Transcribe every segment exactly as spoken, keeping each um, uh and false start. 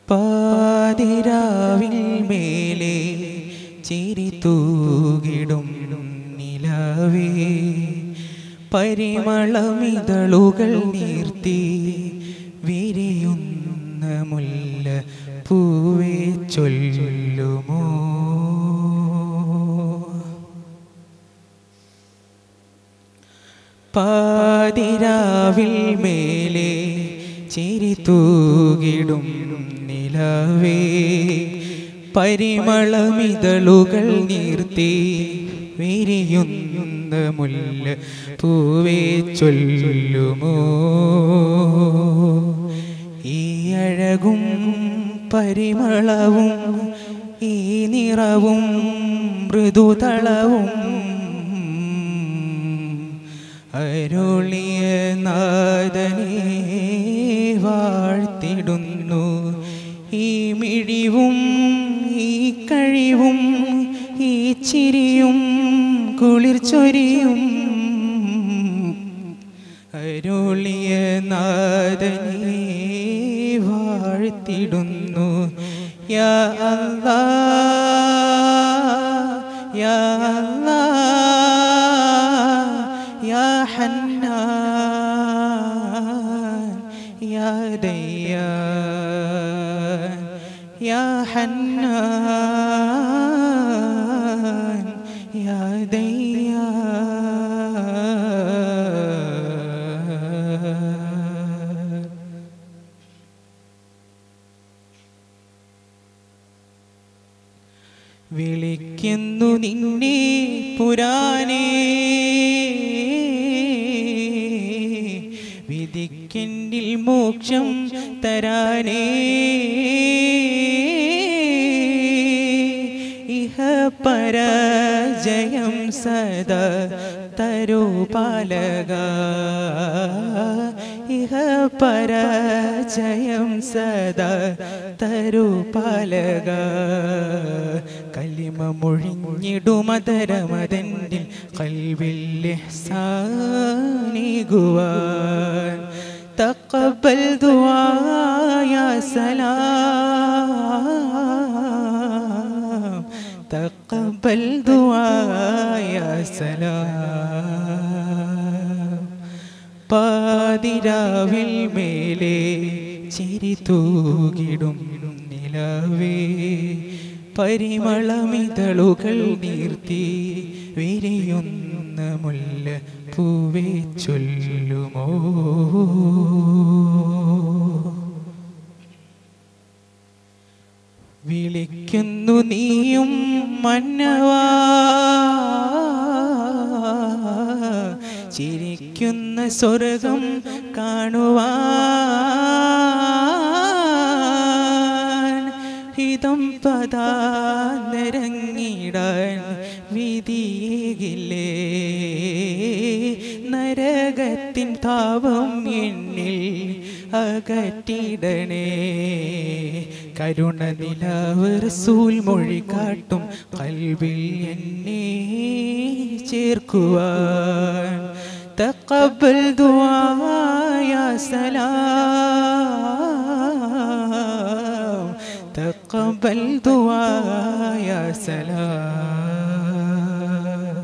പാതിരാവിൽ മേലെ ചിരി തൂകിടും നിലവേ പരിമളമിതളുകൾ നീർത്തി വിരിയുന്ന മുല്ല പൂവേ ചൊല്ലുമോ പാതിരാവിൽ മേലെ ചിരി തൂകിടും നിലവേ പരിമളമിതളുകൾ നീർത്തി വിരിയുന്ന മുല്ല പൂവേ ചൊല്ലുമോ ഈ അഴകും പരിമളവും ഈ നിറവും മൃദുതളവും അരുളിയ നാദനെ വാഴ്ത്തിടുന്നു ഈ മിഴിവും ഈ കഴിവും ഈ ചിരിയും കുളിർ ചൊരിയും അരുളിയ നാദനെ വാഴ്ത്തിടുന്നു യാ അല്ലാഹ് യാ അല്ലാഹ് യാ ഹന്നാൻ യാ ദയ്യാൻ യാ ഹന്നാൻ യാ ദയ്യാൻ വിളിക്കുന്നു നിന്നെ പുരാനേ വിധിക്കെന്നിൽ മോക്ഷം തരാനേ ഇഹ പരാജയം സദാ തരൂ പാലക ഇഹ പരാജയം സദാ തരൂ പാലക കലിമ മൊഴിഞ്ഞിടുമതരമതെന്നിൽ ഖൽബിൽ ഇഹ്സാനികുവാൻ തഖബ്ബൽ ദുആ യാ സലാം തഖബ്ബൽ ദുആ യാ സലാം പാതിരാവിൽ മേലെ ചിരി തൂകിടും നിലവേ പരിമളമിതളുകൾ നീർത്തി വിരിയുന്ന മുല്ല പൂവേ ചൊല്ലുമോ വിളിക്കുന്നു നീയും മന്നവാ ചിരിക്കുന്ന സ്വർഗം കാണുവാൻ ഹിതം പദാ നിറങ്ങിടാൻ വിധിയേകില്ലേ നരകത്തിൻ താപം എന്നിൽ അകറ്റിടണേ കരുണ നിലാവ് റസൂൽ മൊഴി കാട്ടും ഖൽബിൽ എന്നെ ചേർക്കുവാൻ തഖബ്ബൽ ദുആ യാ സലാം തഖബ്ബൽ ദുആ യാ സലാം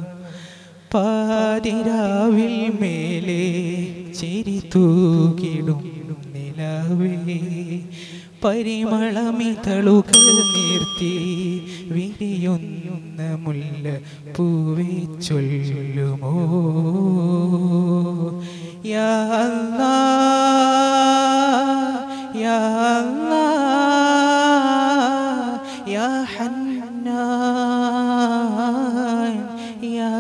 പാതിരാവിൽ മേലെ ചിരി തൂകിടും നിലവേ പരിമളമിതളുകൾ നീർത്തി വിരിയുന്ന മുല്ല പൂവേ ചൊല്ലുമോ യാ അല്ലാഹ് യാ അല്ലാഹ് യാ ഹന്നാൻ യാ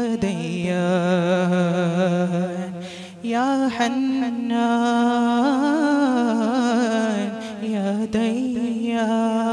ദയ്യാൻ യാ ഹന്നാൻ യാ ദയ്യാൻ